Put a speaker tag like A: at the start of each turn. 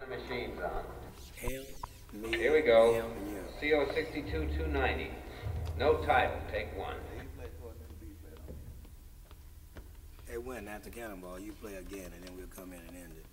A: Machines on.
B: Hell, me,
A: Here we go.
B: him, and you.
A: CO 62-290. No title. Take one.
B: Hey, when after Cannonball, you play again, and then we'll come in and end it.